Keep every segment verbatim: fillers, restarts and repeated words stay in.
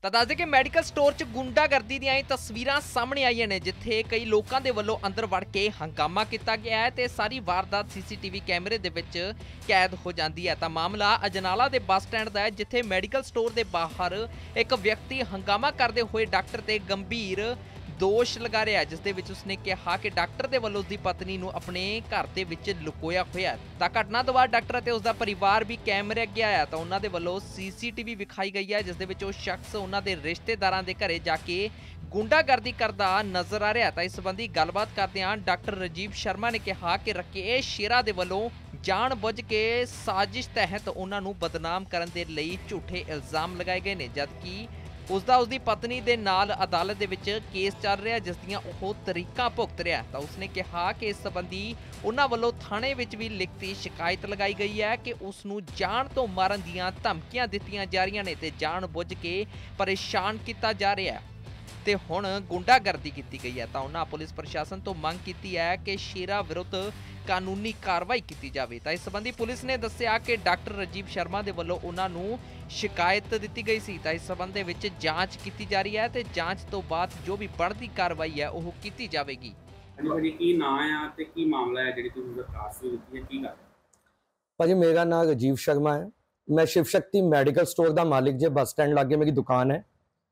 ਤਾਂ ਦੱਸਦੇ ਕਿ ਮੈਡੀਕਲ ਸਟੋਰ 'ਚ ਗੁੰਡਾਗਰਦੀ ਦੀਆਂ ਇਹ ਤਸਵੀਰਾਂ ਸਾਹਮਣੇ ਆਈਆਂ ਨੇ, ਜਿੱਥੇ ਕਈ ਲੋਕਾਂ ਦੇ ਵੱਲੋਂ ਅੰਦਰ ਵੜ ਕੇ ਹੰਗਾਮਾ ਕੀਤਾ ਗਿਆ ਹੈ ਤੇ ਸਾਰੀ ਵਾਰਦਾਤ ਸੀਸੀਟੀਵੀ ਕੈਮਰੇ ਦੇ ਵਿੱਚ ਕੈਦ ਹੋ ਜਾਂਦੀ ਹੈ। ਤਾਂ ਮਾਮਲਾ ਅਜਨਾਲਾ ਦੇ ਬੱਸ ਸਟੈਂਡ ਦਾ ਹੈ, ਜਿੱਥੇ ਮੈਡੀਕਲ ਸਟੋਰ ਦੇ ਬਾਹਰ ਇੱਕ ਵਿਅਕਤੀ ਹੰਗਾਮਾ ਕਰਦੇ ਹੋਏ ਡਾਕਟਰ ਤੇ ਗੰਭੀਰ ਦੋਸ਼ ਲਗਾ ਰਿਹਾ, ਜਿਸ ਦੇ ਵਿੱਚ ਉਸਨੇ ਕਿਹਾ ਕਿ ਡਾਕਟਰ ਦੇ ਵੱਲੋਂ ਉਸਦੀ ਪਤਨੀ ਨੂੰ ਆਪਣੇ ਘਰ ਦੇ ਵਿੱਚ ਲੁਕੋਇਆ ਹੋਇਆ। ਤਾਂ ਘਟਨਾ ਤੋਂ ਬਾਅਦ ਡਾਕਟਰ ਅਤੇ ਉਸਦਾ ਪਰਿਵਾਰ ਵੀ ਕੈਮਰੇ ਅੱਗੇ ਆਇਆ ਤਾਂ ਉਹਨਾਂ ਦੇ ਵੱਲੋਂ ਸੀਸੀਟੀਵੀ ਵਿਖਾਈ ਗਈ ਹੈ, ਜਿਸ ਦੇ ਵਿੱਚ ਉਹ ਸ਼ਖਸ ਉਹਨਾਂ ਦੇ ਰਿਸ਼ਤੇਦਾਰਾਂ ਦੇ ਘਰੇ ਜਾ ਕੇ ਗੁੰਡਾਗਰਦੀ ਕਰਦਾ ਨਜ਼ਰ ਆ ਰਿਹਾ। ਤਾਂ ਇਸ ਸੰਬੰਧੀ ਗੱਲਬਾਤ ਕਰਦਿਆਂ ਡਾਕਟਰ ਰਾਜੀਵ ਸ਼ਰਮਾ ਨੇ ਕਿਹਾ ਕਿ ਰਕੇਸ਼ ਸ਼ੇਰਾ ਦੇ ਵੱਲੋਂ ਜਾਣ-ਬੁੱਝ ਕੇ ਸਾਜ਼ਿਸ਼ ਤਹਿਤ ਉਹਨਾਂ ਨੂੰ ਬਦਨਾਮ ਕਰਨ ਦੇ ਲਈ ਝੂਠੇ ਇਲਜ਼ਾਮ ਲਗਾਏ ਗਏ ਨੇ, ਜਦਕਿ ਉਸਦਾ ਉਸਦੀ ਪਤਨੀ ਦੇ ਨਾਲ ਅਦਾਲਤ ਦੇ ਵਿੱਚ ਕੇਸ ਚੱਲ ਰਿਹਾ, ਜਿਸ ਦੀਆਂ ਉਹ ਤਰੀਕਾਂ ਭੁਗਤ ਰਿਹਾ। ਤਾਂ ਉਸਨੇ ਕਿਹਾ ਕਿ ਇਸ ਸੰਬੰਧੀ ਉਹਨਾਂ ਵੱਲੋਂ ਥਾਣੇ ਵਿੱਚ ਵੀ ਲਿਖਤੀ ਸ਼ਿਕਾਇਤ ਲਗਾਈ ਗਈ ਹੈ ਕਿ ਉਸ ਨੂੰ ਜਾਨ ਤੋਂ ਮਾਰਨ ਦੀਆਂ ਧਮਕੀਆਂ ਦਿੱਤੀਆਂ ਜਾ ਰਹੀਆਂ ਨੇ ਤੇ ਜਾਣ-ਬੁੱਝ ਕੇ ਪਰੇਸ਼ਾਨ ਕੀਤਾ ਜਾ ਰਿਹਾ ਤੇ ਹੁਣ ਗੁੰਡਾਗਰਦੀ ਕੀਤੀ ਗਈ ਹੈ। ਤਾਂ ਉਹਨਾਂ ਪੁਲਿਸ ਪ੍ਰਸ਼ਾਸਨ ਤੋਂ ਮੰਗ ਕੀਤੀ ਹੈ ਕਿ ਸ਼ੇਰਾ ਵਿਰੁੱਧ ਕਾਨੂੰਨੀ ਕਾਰਵਾਈ ਕੀਤੀ ਜਾਵੇ। ਤਾਂ ਇਸ ਸੰਬੰਧੀ ਪੁਲਿਸ ਨੇ ਦੱਸਿਆ ਕਿ ਡਾਕਟਰ ਰਾਜੀਵ ਸ਼ਰਮਾ ਦੇ ਵੱਲੋਂ ਉਹਨਾਂ ਨੂੰ ਸ਼ਿਕਾਇਤ ਦਿੱਤੀ ਗਈ ਸੀ। ਤਾਂ ਇਸ ਸੰਬੰਧ ਦੇ ਵਿੱਚ ਜਾਂਚ ਕੀਤੀ ਜਾ ਰਹੀ ਹੈ ਤੇ ਜਾਂਚ ਤੋਂ ਬਾਅਦ ਜੋ ਵੀ ਬਣਦੀ ਕਾਰਵਾਈ ਹੈ ਉਹ ਕੀਤੀ ਜਾਵੇਗੀ। ਭਾਜੀ ਕੀ ਨਾਂ ਆ ਤੇ ਕੀ ਮਾਮਲਾ ਹੈ ਜਿਹੜੀ ਤੁਸੀਂ ਦਰਖਾਸਤ ਦਿੱਤੀ ਹੈ, ਕੀ ਗੱਲ? ਭਾਜੀ ਮੇਰਾ ਨਾਮ ਰਾਜੀਵ ਸ਼ਰਮਾ ਹੈ, ਮੈਂ ਸ਼ਿਵ ਸ਼ਕਤੀ ਮੈਡੀਕਲ ਸਟੋਰ ਦਾ ਮਾਲਿਕ ਜੇ ਬੱਸ ਸਟੈਂਡ ਲਾਗੇ ਮੇਰੀ ਦੁਕਾਨ ਹੈ।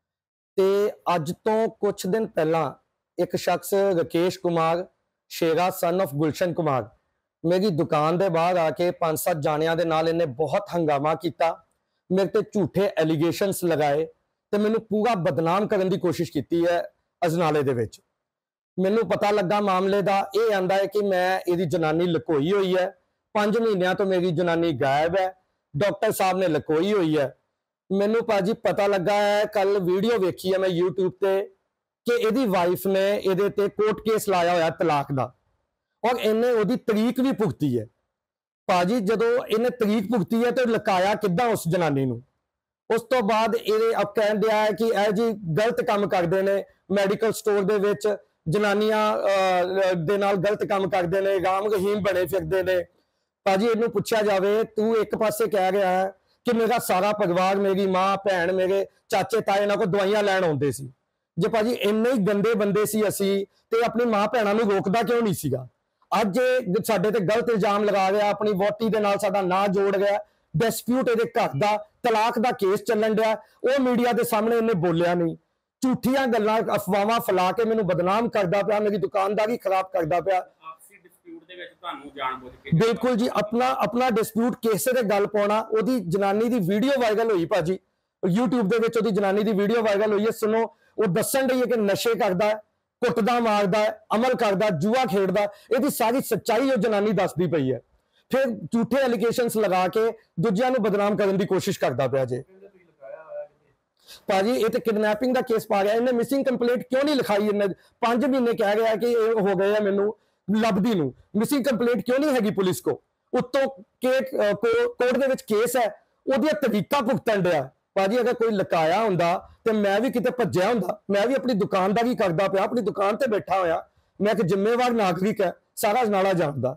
ਤੇ ਅੱਜ ਤੋਂ ਕੁਝ ਦਿਨ ਪਹਿਲਾਂ ਇੱਕ ਸ਼ਖਸ ਰਕੇਸ਼ ਕੁਮਾਰ ਸ਼ੇਰਾ ਸਨ ਆਫ ਗੁਲਸ਼ਨ ਕੁਮਾਰ ਮੇਰੀ ਦੁਕਾਨ ਦੇ ਬਾਹਰ ਆ ਕੇ ਪੰਜ ਸੱਤ ਜਾਣਿਆਂ ਦੇ ਨਾਲ ਇਹਨੇ ਬਹੁਤ ਹੰਗਾਮਾ ਕੀਤਾ, ਮੇਰੇ ਤੇ ਝੂਠੇ ਐਲੀਗੇਸ਼ਨਸ ਲਗਾਏ ਤੇ ਮੈਨੂੰ ਪੂਰਾ ਬਦਨਾਮ ਕਰਨ ਦੀ ਕੋਸ਼ਿਸ਼ ਕੀਤੀ ਹੈ। ਅਜਨਾਲੇ ਦੇ ਵਿੱਚ ਮੈਨੂੰ ਪਤਾ ਲੱਗਾ ਮਾਮਲੇ ਦਾ, ਇਹ ਆਂਦਾ ਹੈ ਕਿ ਮੈਂ ਇਹਦੀ ਜਨਾਨੀ ਲੁਕੋਈ ਹੋਈ ਹੈ, ਪੰਜ ਮਹੀਨਿਆਂ ਤੋਂ ਮੇਰੀ ਜਨਾਨੀ ਗਾਇਬ ਹੈ, ਡਾਕਟਰ ਸਾਹਿਬ ਨੇ ਲੁਕੋਈ ਹੋਈ ਹੈ। ਮੈਨੂੰ ਭਾਜੀ ਪਤਾ ਲੱਗਾ ਹੈ, ਕੱਲ ਵੀਡੀਓ ਵੇਖੀ ਹੈ ਮੈਂ YouTube ਤੇ ਕਿ ਇਹਦੀ ਵਾਈਫ ਨੇ ਇਹਦੇ ਤੇ ਕੋਰਟ ਕੇਸ ਲਾਇਆ ਹੋਇਆ ਤਲਾਕ ਦਾ, ਔਰ ਇਹਨੇ ਉਹਦੀ ਤਰੀਕ ਵੀ ਭੁਗਤੀ ਹੈ। ਭਾਜੀ ਜਦੋਂ ਇਹਨੇ ਤਰੀਕ ਭੁਗਤੀ ਹੈ ਤੇ ਲੁਕਾਇਆ ਕਿੱਦਾਂ ਉਸ ਜਨਾਨੀ ਨੂੰ? ਉਸ ਤੋਂ ਬਾਅਦ ਇਹ ਅਬ ਕਹਿਣ ਦਿਆ ਹੈ ਕਿ ਇਹ ਜੀ ਗਲਤ ਕੰਮ ਕਰਦੇ ਨੇ, ਮੈਡੀਕਲ ਸਟੋਰ ਦੇ ਵਿੱਚ ਜਨਾਨੀਆਂ ਦੇ ਨਾਲ ਗਲਤ ਕੰਮ ਕਰਦੇ ਨੇ, ਰਾਮ ਰਹੀਮ ਬਣੇ ਫਿਰਦੇ ਨੇ। ਭਾਜੀ ਇਹਨੂੰ ਪੁੱਛਿਆ ਜਾਵੇ, ਤੂੰ ਇੱਕ ਪਾਸੇ ਕਹਿ ਰਿਹਾ ਹੈ ਕਿ ਮੇਰਾ ਸਾਰਾ ਪਰਿਵਾਰ, ਮੇਰੀ ਮਾਂ ਭੈਣ, ਮੇਰੇ ਚਾਚੇ ਤਾਏ ਇਹਨਾਂ ਕੋਲ ਦਵਾਈਆਂ ਲੈਣ ਆਉਂਦੇ ਸੀ। ਜੇ ਭਾਜੀ ਇੰਨੇ ਹੀ ਗੰਦੇ ਬੰਦੇ ਸੀ ਅਸੀਂ ਤੇ ਆਪਣੀ ਮਾਂ ਭੈਣਾਂ ਨੂੰ ਰੋਕਦਾ ਕਿਉਂ ਨਹੀਂ ਸੀਗਾ? ਅੱਜ ਸਾਡੇ ਤੇ ਗਲਤ ਇਲਜ਼ਾਮ ਲਗਾ ਰਿਹਾ, ਆਪਣੀ ਵੋਟੀ ਦੇ ਨਾਲ ਸਾਡਾ ਨਾਂ ਜੋੜ ਰਿਹਾ, ਡਿਸਪਿਊਟ ਇਹਦੇ ਘਰ ਦਾ, ਤਲਾਕ ਦਾ ਕੇਸ ਚੱਲਣ ਡਿਆ, ਉਹ ਮੀਡੀਆ ਦੇ ਸਾਹਮਣੇ ਇਹਨੇ ਬੋਲਿਆ ਨਹੀਂ, ਝੂਠੀਆਂ ਗੱਲਾਂ ਅਫਵਾਹਾਂ ਫੈਲਾ ਕੇ ਮੈਨੂੰ ਬਦਨਾਮ ਕਰਦਾ ਪਿਆ, ਮੇਰੀ ਦੁਕਾਨਦਾਰੀ ਖਰਾਬ ਕਰਦਾ ਪਿਆ। ਆਪਸੀ ਡਿਸਪਿਊਟ ਦੇ ਵਿੱਚ ਤੁਹਾਨੂੰ ਜਾਣਬੁੱਝ ਕੇ? ਬਿਲਕੁਲ ਜੀ, ਆਪਣਾ ਆਪਣਾ ਡਿਸਪਿਊਟ ਕਿਸੇ ਤੇ ਗੱਲ ਪਾਉਣਾ। ਉਹਦੀ ਜਨਾਨੀ ਦੀ ਵੀਡੀਓ ਵਾਇਰਲ ਹੋਈ ਭਾਜੀ YouTube ਦੇ ਵਿੱਚ, ਉਹਦੀ ਜਨਾਨੀ ਦੀ ਵੀਡੀਓ ਵਾਇਰਲ ਹੋਈ ਹੈ। ਸੁਣੋ, ਉਹ ਦੱਸਣ ਰਹੀ ਹੈ ਕਿ ਨਸ਼ੇ ਕਰਦਾ, ਕੁੱਟਦਾ ਮਾਰਦਾ, ਅਮਲ ਕਰਦਾ, ਜੂਆ ਖੇਡਦਾ, ਇਹਦੀ ਸਾਰੀ ਸੱਚਾਈ ਉਹ ਜਨਾਨੀ ਦੱਸਦੀ ਪਈ ਹੈ। ਫਿਰ ਝੂਠੇ ਐਲੀਗੇਸ਼ਨਸ ਲਗਾ ਕੇ ਦੂਜਿਆਂ ਨੂੰ ਬਦਨਾਮ ਕਰਨ ਦੀ ਕੋਸ਼ਿਸ਼ ਕਰਦਾ ਪਿਆ ਜੇ। ਭਾਜੀ ਇਹ ਤੇ ਕਿਡਨੈਪਿੰਗ ਦਾ ਕੇਸ ਪਾ ਗਿਆ, ਇਹਨੇ ਮਿਸਿੰਗ ਕੰਪਲੇਂਟ ਕਿਉਂ ਨਹੀਂ ਲਿਖਾਈ? ਇਹਨੇ ਪੰਜ ਮਹੀਨੇ ਕਹਿ ਰਿਹਾ ਕਿ ਇਹ ਹੋ ਗਏ ਆ ਮੈਨੂੰ ਲੱਭਦੀ ਨੂੰ, ਮਿਸਿੰਗ ਕੰਪਲੇਂਟ ਕਿਉਂ ਨਹੀਂ ਹੈਗੀ ਪੁਲਿਸ ਕੋ? ਉੱਤੋਂ ਕੋਰਟ ਦੇ ਵਿੱਚ ਕੇਸ ਹੈ, ਉਹਦੀਆਂ ਤਰੀਕਾਂ ਭੁਗਤਣ ਡਿਆ। ਭਾਜੀ ਅਗਰ ਕੋਈ ਲੁਕਾਇਆ ਹੁੰਦਾ ਤੇ ਮੈਂ ਵੀ ਕਿਤੇ ਭੱਜਿਆ ਹੁੰਦਾ, ਮੈਂ ਵੀ ਆਪਣੀ ਦੁਕਾਨਦਾਰੀ ਕਰਦਾ ਪਿਆ, ਆਪਣੀ ਦੁਕਾਨ ਤੇ ਬੈਠਾ ਹੋਇਆ, ਮੈਂ ਇੱਕ ਜ਼ਿੰਮੇਵਾਰ ਨਾਗਰਿਕ ਹੈ, ਸਾਰਾ ਅਜਨਾਲਾ ਜਾਣਦਾ।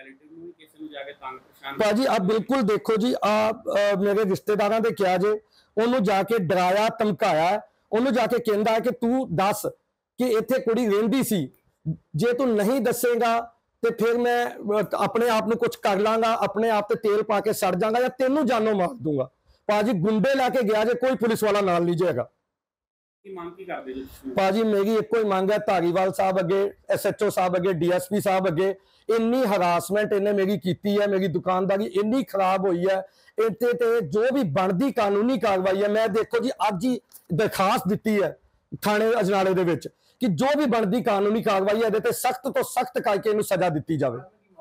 ਭਾਜੀ ਆਪ ਬਿਲਕੁਲ ਦੇਖੋ ਜੀ, ਆ ਮੇਰੇ ਰਿਸ਼ਤੇਦਾਰਾਂ ਦੇ ਕਿਹਾ ਜੇ, ਉਹਨੂੰ ਜਾ ਕੇ ਡਰਾਇਆ ਧਮਕਾਇਆ, ਉਹਨੂੰ ਜਾ ਕੇ ਕਹਿੰਦਾ ਕਿ ਤੂੰ ਦੱਸ ਕਿ ਇੱਥੇ ਕੁੜੀ ਰਹਿੰਦੀ ਸੀ, ਜੇ ਤੂੰ ਨਹੀਂ ਦੱਸੇਗਾ ਤੇ ਫਿਰ ਮੈਂ ਆਪਣੇ ਆਪ ਨੂੰ ਕੁਝ ਕਰ ਲਾਂਗਾ, ਆਪਣੇ ਆਪ ਤੇ ਤੇਲ ਪਾ ਕੇ ਸੜ ਜਾਵਾਂਗਾ ਜਾਂ ਤੈਨੂੰ ਜਾਨੋਂ ਮਾਰ ਦੂੰਗਾ। ਭਾਜੀ ਗੁੰਡੇ ਲੈ ਕੇ ਗਿਆ ਜੇ, ਕੋਈ ਪੁਲਿਸ ਵਾਲਾ ਨਾਲ ਨਹੀਂ ਜਾਏਗਾ। ਕੀ ਮੰਗ ਕੀ ਕਰਦੇ ਜੀ? ਭਾਜੀ ਮੇਰੀ ਇੱਕੋ ਹੀ ਮੰਗ ਹੈ, ਧਾਰੀਵਾਲ ਸਾਹਿਬ ਅੱਗੇ, ਐਸ ਐਚ ਓ ਸਾਹਿਬ ਅੱਗੇ, ਡੀ ਐਸ ਪੀ ਸਾਹਿਬ ਅੱਗੇ, ਇੰਨੀ ਹਰਾਸਮੈਂਟ ਇਹਨੇ ਮੇਰੀ ਕੀਤੀ ਹੈ, ਮੇਰੀ ਦੁਕਾਨਦਾਰੀ ਇੰਨੀ ਖਰਾਬ ਹੋਈ ਹੈ, ਇੱਥੇ ਤੇ ਜੋ ਵੀ ਬਣਦੀ ਕਾਨੂੰਨੀ ਕਾਰਵਾਈ ਹੈ, ਮੈਂ ਦੇਖੋ ਜੀ ਅੱਜ ਹੀ ਦਰਖਾਸਤ ਦਿੱਤੀ ਹੈ ਥਾਣੇ ਅਜਨਾਲੇ ਦੇ ਵਿੱਚ ਕਿ ਜੋ ਵੀ ਬਣਦੀ ਕਾਨੂੰਨੀ ਕਾਰਵਾਈ ਹੈ ਇਹਦੇ ਤੇ ਸਖਤ ਤੋਂ ਸਖਤ ਕਰਕੇ ਇਹਨੂੰ ਸਜ਼ਾ ਦਿੱਤੀ ਜਾਵੇ।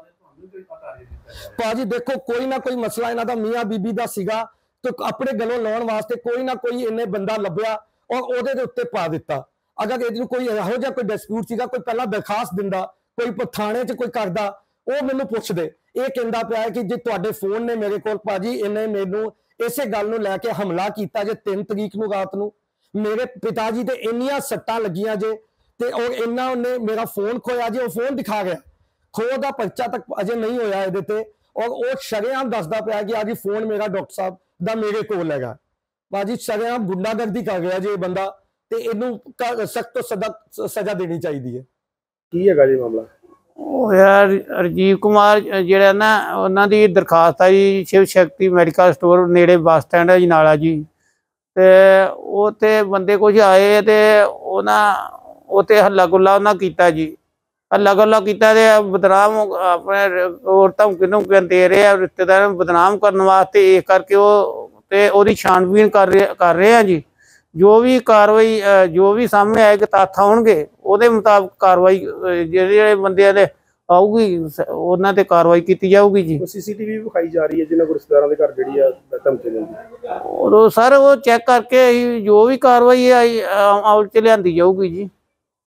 ਭਾਜੀ ਦੇਖੋ ਕੋਈ ਨਾ ਕੋਈ ਮਸਲਾ ਇਹਨਾਂ ਦਾ ਮੀਆਂ ਬੀਬੀ ਦਾ ਸੀਗਾ, ਤੇ ਆਪਣੇ ਗਲੋਂ ਲਾਉਣ ਵਾਸਤੇ ਕੋਈ ਨਾ ਕੋਈ ਇਹਨੇ ਬੰਦਾ ਲੱਭਿਆ ਔਰ ਉਹਦੇ ਦੇ ਉੱਤੇ ਪਾ ਦਿੱਤਾ। ਅਗਰ ਇਹਨੂੰ ਕੋਈ ਇਹੋ ਜਿਹਾ ਕੋਈ ਡਿਸਪਿਊਟ ਸੀਗਾ, ਕੋਈ ਪਹਿਲਾਂ ਦਰਖਾਸਤ ਦਿੰਦਾ, ਕੋਈ ਥਾਣੇ 'ਚ ਕੋਈ ਕਰਦਾ, ਉਹ ਮੈਨੂੰ ਪੁੱਛਦੇ। ਇਹ ਕਹਿੰਦਾ ਪਿਆ ਹੈ ਕਿ ਜੇ ਤੁਹਾਡੇ ਫੋਨ ਨੇ ਮੇਰੇ ਕੋਲ, ਭਾਜੀ ਇਹਨੇ ਮੈਨੂੰ ਇਸੇ ਗੱਲ ਨੂੰ ਲੈ ਕੇ ਹਮਲਾ ਕੀਤਾ ਜੇ ਤਿੰਨ ਤਰੀਕ ਨੂੰ ਰਾਤ ਨੂੰ, ਮੇਰੇ ਪਿਤਾ ਜੀ ਤੇ ਇੰਨੀਆਂ ਸੱਟਾਂ ਲੱਗੀਆਂ ਜੇ, ਤੇ ਔਰ ਇਹਨਾਂ ਉਹਨੇ ਮੇਰਾ ਫੋਨ ਖੋਇਆ ਜੇ, ਉਹ ਫੋਨ ਦਿਖਾ ਗਿਆ, ਖੋਹ ਦਾ ਪਰਚਾ ਤੱਕ ਅਜੇ ਨਹੀਂ ਹੋਇਆ ਇਹਦੇ ਤੇ, ਔਰ ਉਹ ਸ਼ਰੇਆਮ ਦੱਸਦਾ ਪਿਆ ਕਿ ਆ ਜੀ ਫੋਨ ਮੇਰਾ ਡਾਕਟਰ ਸਾਹਿਬ ਦਾ ਮੇਰੇ ਕੋਲ ਹੈਗਾ। ਭਾਜੀ ਸ਼ਰੇਆਮ ਗੁੰਡਾਗਰਦੀ ਕਰ ਰਿਹਾ ਜੀ ਇਹ ਬੰਦਾ, ਤੇ ਇਹਨੂੰ ਸਖਤ ਤੋਂ ਸਖਤ ਸਜ਼ਾ ਦੇਣੀ ਚਾਹੀਦੀ ਹੈ। ਕੀ ਹੈਗਾ ਜੀ ਮਾਮਲਾ? ਉਹ ਯਾਰ ਰਾਜੀਵ ਕੁਮਾਰ ਜਿਹੜਾ ਨਾ, ਉਹਨਾਂ ਦੀ ਦਰਖਾਸਤ ਆ ਜੀ ਸ਼ਿਵ ਸ਼ਕਤੀ ਮੈਡੀਕਲ ਸਟੋਰ ਨੇੜੇ ਬੱਸ ਸਟੈਂਡ ਹੈ ਜੀ ਨਾਲਾ ਜੀ। ਤੇ ਉਹ ਤੇ ਬੰਦੇ ਕੁਝ ਆਏ ਤੇ ਉਹਨਾਂ ਉੱਤੇ ਹੱਲਾ ਗੁੱਲਾ ਉਹਨਾਂ ਕੀਤਾ ਜੀ, ਹੱਲਾ ਗੁੱਲਾ ਕੀਤਾ ਤੇ ਬਦਨਾਮ ਆਪਣੇ ਹੋਰ ਧਮਕੀ ਧਮਕੀਆਂ ਦੇ ਰਹੇ ਆ ਰਿਸ਼ਤੇਦਾਰਾਂ ਨੂੰ ਬਦਨਾਮ ਕਰਨ ਵਾਸਤੇ। ਇਸ ਕਰਕੇ ਉਹ ਤੇ ਉਹਦੀ ਛਾਣਬੀਣ ਕਰ ਰਹੇ ਕਰ ਰਹੇ ਆ ਜੀ। ਜੋ ਵੀ ਕਾਰਵਾਈ ਜੋ ਵੀ ਸਾਹਮਣੇ ਆਏਗਾ ਤੱਥ ਆਉਣਗੇ ਉਹਦੇ ਮੁਤਾਬਕ ਕਾਰਵਾਈ ਜਿਹੜੇ ਜਿਹੜੇ ਬੰਦਿਆਂ ਦੇ ਆਊਗੀ ਉਹਨਾਂ ਤੇ ਕਾਰਵਾਈ ਕੀਤੀ ਜਾਊਗੀ ਜੀ। ਸੀਸੀਟੀਵੀ ਵਿਖਾਈ ਜਾ ਰਹੀ ਹੈ ਜਿਨ੍ਹਾਂ ਕੋਲ ਰਿਸ਼ਤੇਦਾਰਾਂ ਦੇ ਘਰ ਜਿਹੜੀ ਆ ਧਮਕੀ ਦਿੰਦੀ। ਉਦੋਂ ਸਰ ਉਹ ਚੈੱਕ ਕਰਕੇ ਅਸੀਂ ਜੋ ਵੀ ਕਾਰਵਾਈ ਹੈ ਅਮਲ ਚ ਲਿਆਂਦੀ ਜਾਊਗੀ ਜੀ।